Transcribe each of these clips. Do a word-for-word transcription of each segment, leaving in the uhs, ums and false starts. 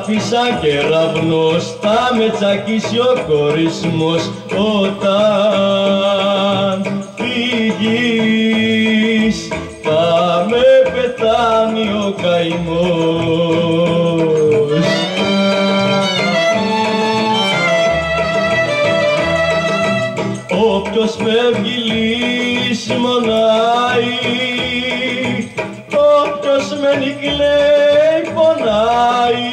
σαν κεραυνός θα με τσακίσει ο κορισμός όταν φύγεις θα με πετάνει ο καημός. Όποιος φεύγει λησμονάει, όποιος μένει κλαίει πονάει.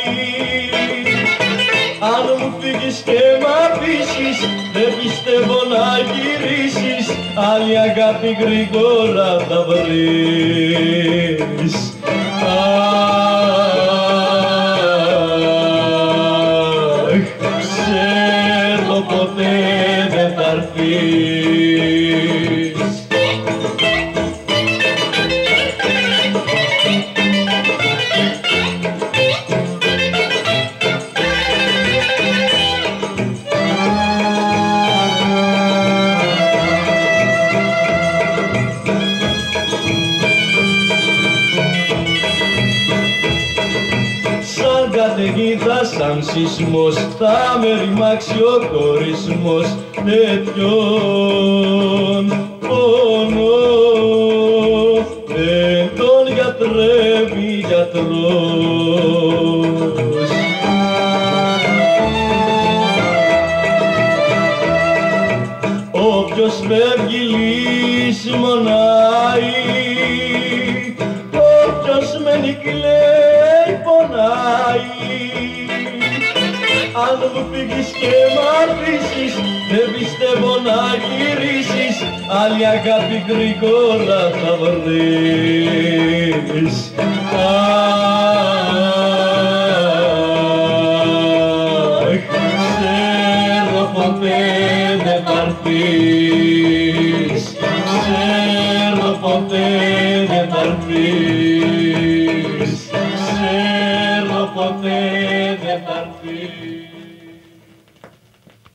Αν μου φύγεις και μ' αφήσεις, δεν πιστεύω να γυρίσεις, άλλη αγάπη γρήγορα θα βρεις. Αχ, ξέρω ποτέ δεν θα έρθεις. Καταιγίδα σαν σεισμός θα με ρημάξει ο κορισμός, τέτοιον πόνο δεν τον γιατρεύει γιατρός. Όποιος φεύγει λησμονάει, όποιος μένει κλαίει πονάει. Αν μου φύγεις και μ' αφήσεις, δεν πιστεύω να γυρίσεις, άλλη αγάπη γρήγορα θα βρεις. Αχ, ξέρω ποτέ δεν θα έρθεις, ξέρω ποτέ